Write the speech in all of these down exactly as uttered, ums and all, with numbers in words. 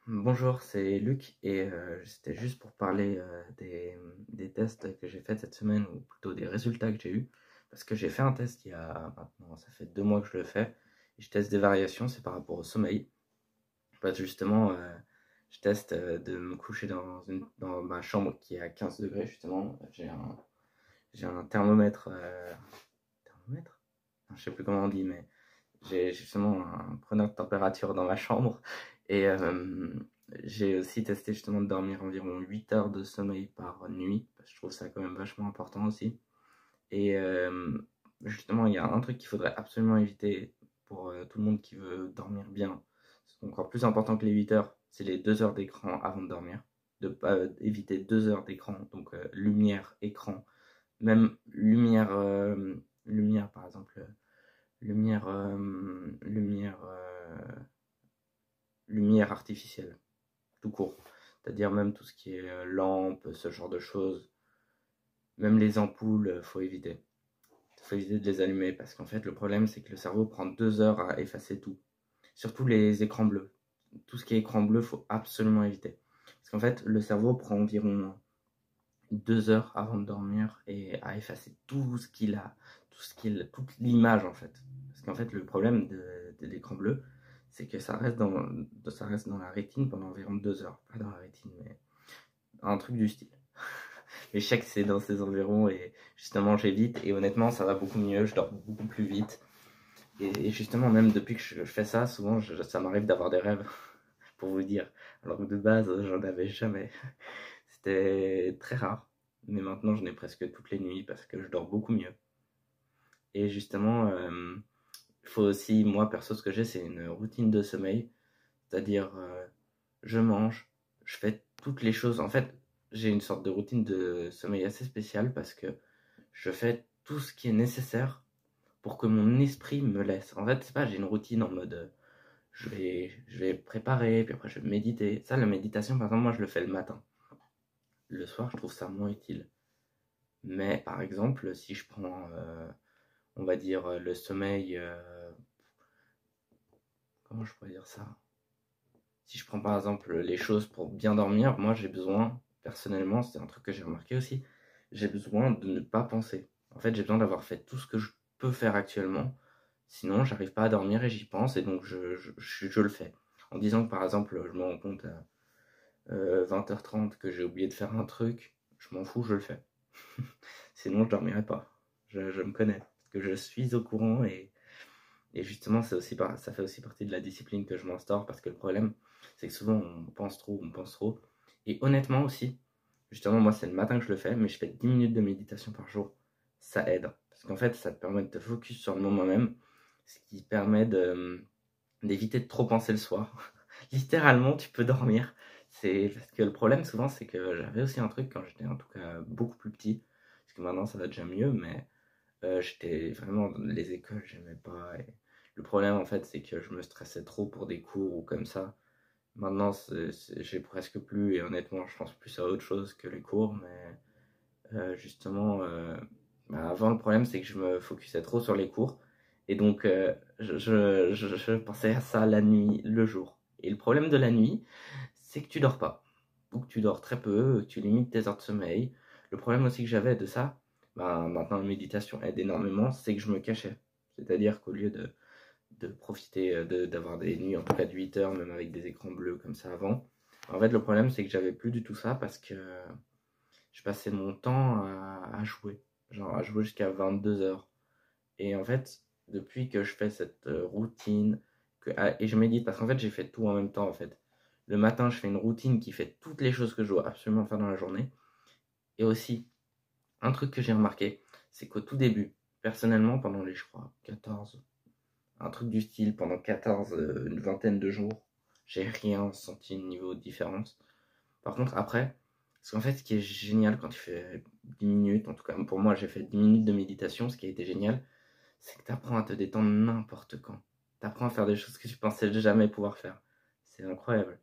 Bonjour, c'est Luc et euh, c'était juste pour parler euh, des, des tests que j'ai fait cette semaine, ou plutôt des résultats que j'ai eus, parce que j'ai fait un test il y a maintenant, ça fait deux mois que je le fais, et je teste des variations, c'est par rapport au sommeil. Parce que justement, euh, je teste euh, de me coucher dans, une, dans ma chambre qui est à quinze degrés, justement. J'ai un, j'ai un thermomètre, euh, thermomètre? Non, je sais plus comment on dit, mais j'ai justement un preneur de température dans ma chambre. Et euh, j'ai aussi testé justement de dormir environ huit heures de sommeil par nuit, parce que je trouve ça quand même vachement important aussi. Et euh, justement, il y a un truc qu'il faudrait absolument éviter pour euh, tout le monde qui veut dormir bien. C'est encore plus important que les huit heures, c'est les deux heures d'écran avant de dormir. De pas euh, éviter deux heures d'écran, donc euh, lumière, écran, même lumière, euh, lumière par exemple, euh, lumière, euh, lumière, euh, lumière artificielle, tout court. C'est-à-dire même tout ce qui est euh, lampe, ce genre de choses. Même les ampoules, euh, faut éviter. Faut éviter de les allumer parce qu'en fait, le problème, c'est que le cerveau prend deux heures à effacer tout. Surtout les écrans bleus. Tout ce qui est écran bleu, faut absolument éviter. Parce qu'en fait, le cerveau prend environ deux heures avant de dormir et à effacer tout ce qu'il a, tout ce qu'il, toute l'image en fait. Parce qu'en fait, le problème de, de l'écran bleu, c'est que ça reste, dans, ça reste dans la rétine pendant environ deux heures. Pas dans la rétine, mais un truc du style. Mais je sais que c'est dans ces environs et justement j'évite et honnêtement ça va beaucoup mieux, je dors beaucoup plus vite. Et, et justement même depuis que je, je fais ça, souvent je, ça m'arrive d'avoir des rêves, pour vous dire. Alors que de base j'en avais jamais. C'était très rare. Mais maintenant j'en ai presque toutes les nuits parce que je dors beaucoup mieux. Et justement, euh, il faut aussi, moi perso ce que j'ai c'est une routine de sommeil. C'est-à-dire euh, je mange, je fais toutes les choses. En fait, j'ai une sorte de routine de sommeil assez spéciale parce que je fais tout ce qui est nécessaire pour que mon esprit me laisse. En fait, c'est pas, j'ai une routine en mode euh, je vais, je vais préparer, puis après je vais méditer. Ça, la méditation, par exemple, moi je le fais le matin. Le soir, je trouve ça moins utile. Mais par exemple, si je prends, euh, on va dire, euh, le sommeil, euh, comment je pourrais dire ça? Si je prends par exemple les choses pour bien dormir, moi j'ai besoin, personnellement, c'est un truc que j'ai remarqué aussi, j'ai besoin de ne pas penser. En fait, j'ai besoin d'avoir fait tout ce que je peux faire actuellement, sinon j'arrive pas à dormir et j'y pense et donc je, je, je, je le fais. En disant que par exemple, je me rends compte à euh, vingt heures trente que j'ai oublié de faire un truc, je m'en fous, je le fais. Sinon, je dormirai pas. Je, je me connais, parce que je suis au courant et et justement, c'est aussi par- ça fait aussi partie de la discipline que je m'instaure parce que le problème, c'est que souvent on pense trop, on pense trop. Et honnêtement aussi, justement, moi c'est le matin que je le fais, mais je fais dix minutes de méditation par jour. Ça aide. Parce qu'en fait, ça te permet de te focus sur le moment même, ce qui permet de, d'éviter de trop penser le soir. Littéralement, tu peux dormir. C'est parce que le problème souvent, c'est que j'avais aussi un truc quand j'étais en tout cas beaucoup plus petit, parce que maintenant ça va déjà mieux, mais euh, j'étais vraiment dans les écoles, j'aimais pas. Et le problème en fait, c'est que je me stressais trop pour des cours ou comme ça. Maintenant, c'est- c'est- j'ai presque plus, et honnêtement, je pense plus à autre chose que les cours, mais euh, justement, euh, bah, avant le problème, c'est que je me focusais trop sur les cours, et donc euh, je, je, je, je pensais à ça la nuit, le jour. Et le problème de la nuit, c'est que tu dors pas, ou que tu dors très peu, que tu limites tes heures de sommeil. Le problème aussi que j'avais de ça, ben, maintenant la méditation aide énormément, c'est que je me cachais. C'est-à-dire qu'au lieu de, de profiter euh, de- d'avoir des nuits, en tout cas de huit heures, même avec des écrans bleus comme ça avant, en fait le problème c'est que j'avais plus du tout ça parce que je passais mon temps à, à jouer, genre à jouer jusqu'à vingt-deux heures. Et en fait, depuis que je fais cette euh, routine, que, ah, et je médite, parce qu'en fait j'ai fait tout en même temps en fait. Le matin, je fais une routine qui fait toutes les choses que je dois absolument faire dans la journée. Et aussi, un truc que j'ai remarqué, c'est qu'au tout début, personnellement, pendant les, je crois, quatorze, un truc du style, pendant quatorze, euh, une vingtaine de jours, j'ai rien senti de niveau de différence. Par contre, après, parce qu'en fait, ce qui est génial quand tu fais dix minutes, en tout cas pour moi, j'ai fait dix minutes de méditation, ce qui a été génial, c'est que tu apprends à te détendre n'importe quand. Tu apprends à faire des choses que tu pensais jamais pouvoir faire. C'est incroyable.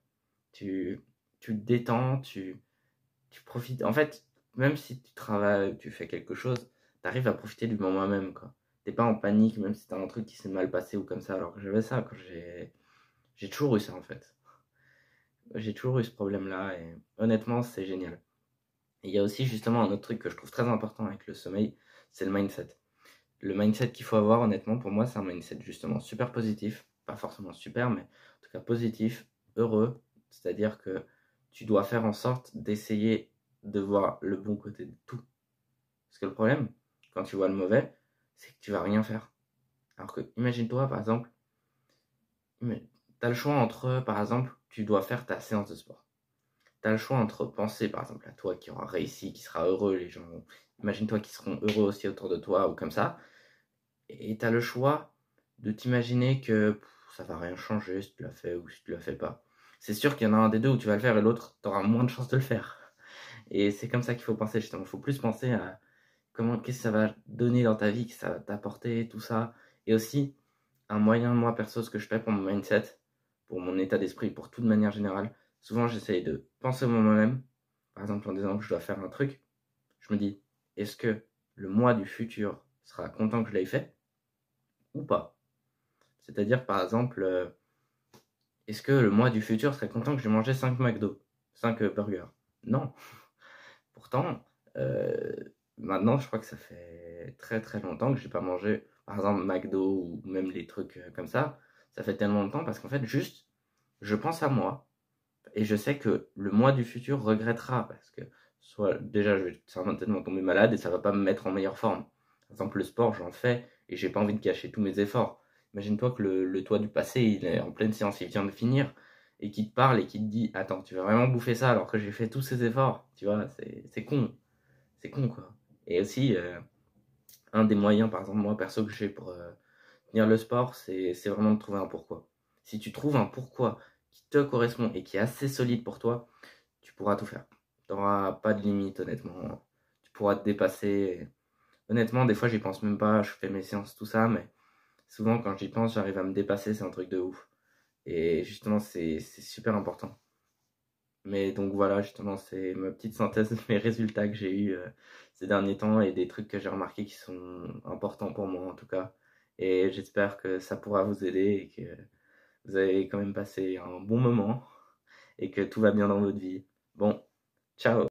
Tu, tu te détends, tu, tu profites. En fait, même si tu travailles, tu fais quelque chose, tu arrives à profiter du moment même, quoi. T'es pas en panique, même si t'as un truc qui s'est mal passé ou comme ça. Alors que j'avais ça quand j'ai. J'ai toujours eu ça, en fait. J'ai toujours eu ce problème-là et honnêtement, c'est génial. Et il y a aussi justement un autre truc que je trouve très important avec le sommeil, c'est le mindset. Le mindset qu'il faut avoir, honnêtement, pour moi, c'est un mindset justement super positif. Pas forcément super, mais en tout cas positif, heureux. C'est-à-dire que tu dois faire en sorte d'essayer de voir le bon côté de tout. Parce que le problème, quand tu vois le mauvais, c'est que tu vas rien faire. Alors que, imagine-toi, par exemple, tu as le choix entre, par exemple, tu dois faire ta séance de sport. Tu as le choix entre penser, par exemple, à toi qui aura réussi, qui sera heureux, les gens, imagine-toi qu'ils seront heureux aussi autour de toi ou comme ça. Et tu as le choix de t'imaginer que pff, ça va rien changer si tu l'as fait ou si tu l'as fait pas. C'est sûr qu'il y en a un des deux où tu vas le faire et l'autre, tu auras moins de chances de le faire. Et c'est comme ça qu'il faut penser justement. Il faut plus penser à comment, qu'est-ce que ça va donner dans ta vie, que ça va t'apporter, tout ça. Et aussi, un moyen, moi perso, ce que je fais pour mon mindset, pour mon état d'esprit, pour tout de manière générale, souvent j'essaye de penser au moi-même. Par exemple, en disant que je dois faire un truc, je me dis, est-ce que le moi du futur sera content que je l'aie fait ou pas? C'est-à-dire, par exemple, euh, est-ce que le moi du futur serait content que j'ai mangé cinq McDo, cinq burgers? Non. Pourtant, euh, maintenant, je crois que ça fait très très longtemps que j'ai pas mangé, par exemple, McDo ou même les trucs euh, comme ça. Ça fait tellement longtemps parce qu'en fait, juste, je pense à moi et je sais que le moi du futur regrettera parce que soit déjà, je vais certainement tomber malade et ça va pas me mettre en meilleure forme. Par exemple, le sport, j'en fais et j'ai pas envie de gâcher tous mes efforts. Imagine-toi que le, le toi du passé, il est en pleine séance, il vient de finir et qui te parle et qui te dit attends, tu vas vraiment bouffer ça alors que j'ai fait tous ces efforts, tu vois, c'est, c'est con, c'est con quoi. Et aussi, euh, un des moyens, par exemple, moi perso que j'ai pour euh, tenir le sport, c'est, c'est vraiment de trouver un pourquoi. Si tu trouves un pourquoi qui te correspond et qui est assez solide pour toi, tu pourras tout faire. Tu n'auras pas de limite, honnêtement. Tu pourras te dépasser. Honnêtement, des fois, j'y pense même pas. Je fais mes séances, tout ça, mais souvent, quand j'y pense, j'arrive à me dépasser. C'est un truc de ouf. Et justement, c'est c'est super important. Mais donc voilà, justement, c'est ma petite synthèse de mes résultats que j'ai eu euh, ces derniers temps et des trucs que j'ai remarqués qui sont importants pour moi en tout cas. Et j'espère que ça pourra vous aider et que vous avez quand même passé un bon moment et que tout va bien dans votre vie. Bon, ciao!